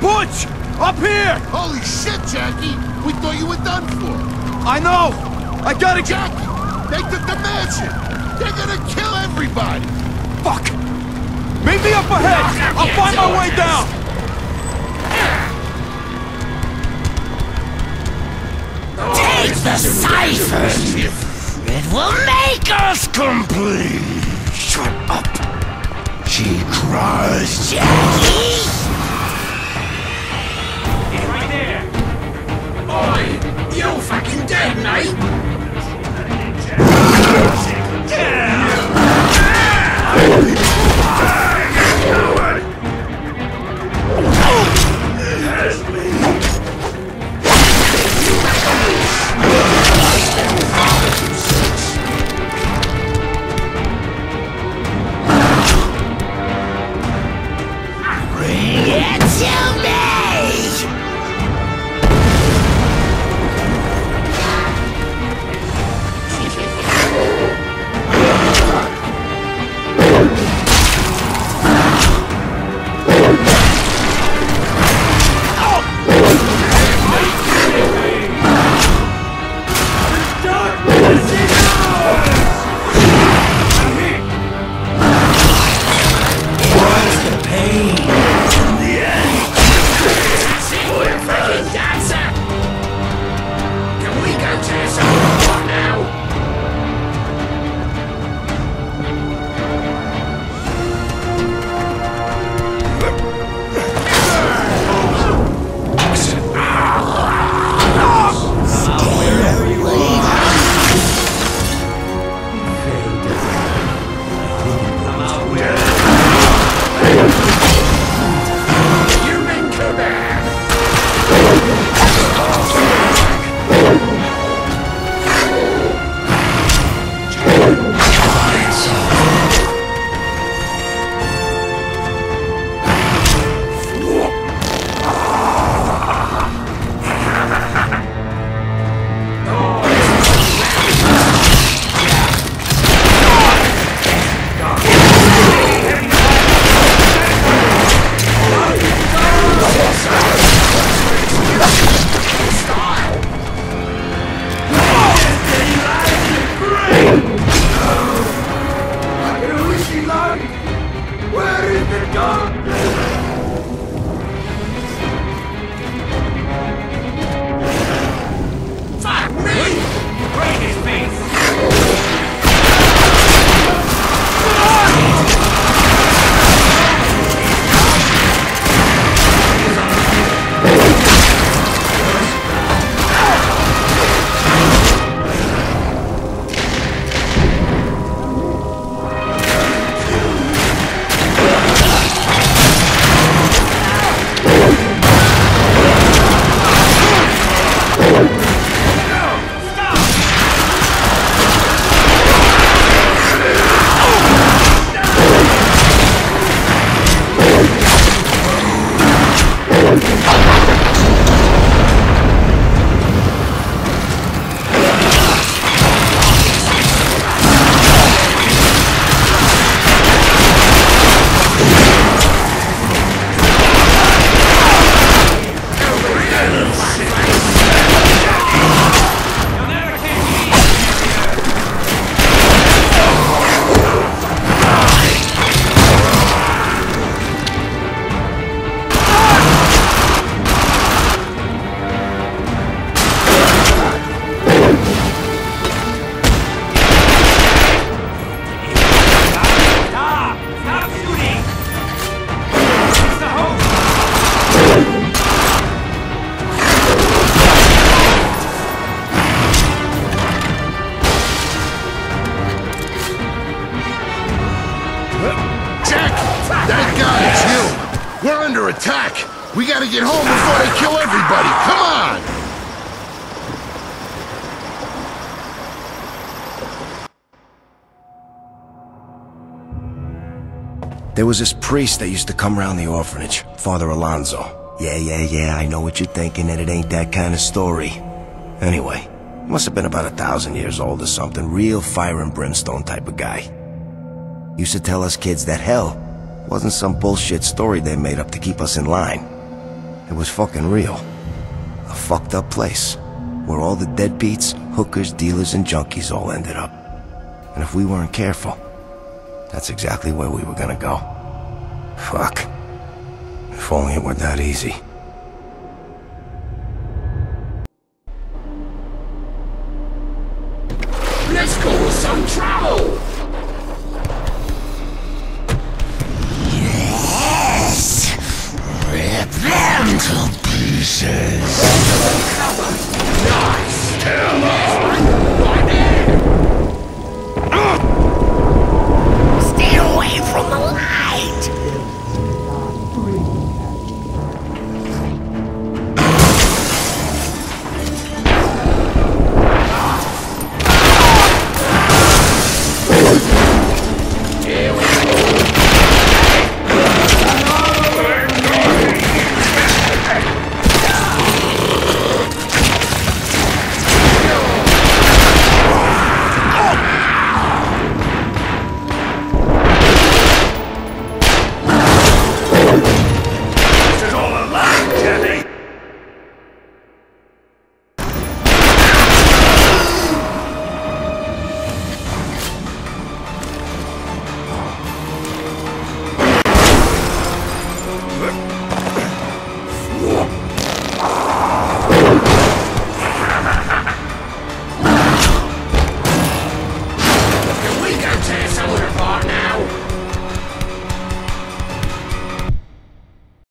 Butch! Up here! Holy shit, Jackie! We thought you were done for. I know! I gotta get... Jackie! They took the mansion! They're gonna kill everybody! Fuck! Meet me up ahead! I'll find my way down! Take the siphon! It will make us complete! Shut up! She cries, Jackie! He's right there! Oi! You fucking dead, mate! Attack! We gotta get home before they kill everybody! Come on! There was this priest that used to come around the orphanage, Father Alonso. Yeah, I know what you're thinking, that it ain't that kind of story. Anyway, must have been about 1,000 years old or something, real fire and brimstone type of guy. Used to tell us kids that hell wasn't some bullshit story they made up to keep us in line. It was fucking real. A fucked up place, where all the deadbeats, hookers, dealers, and junkies all ended up. And if we weren't careful, that's exactly where we were gonna go. Fuck. If only it were that easy. Let's cause some trouble! Yes! Rip them to pieces! Nice! Tell us!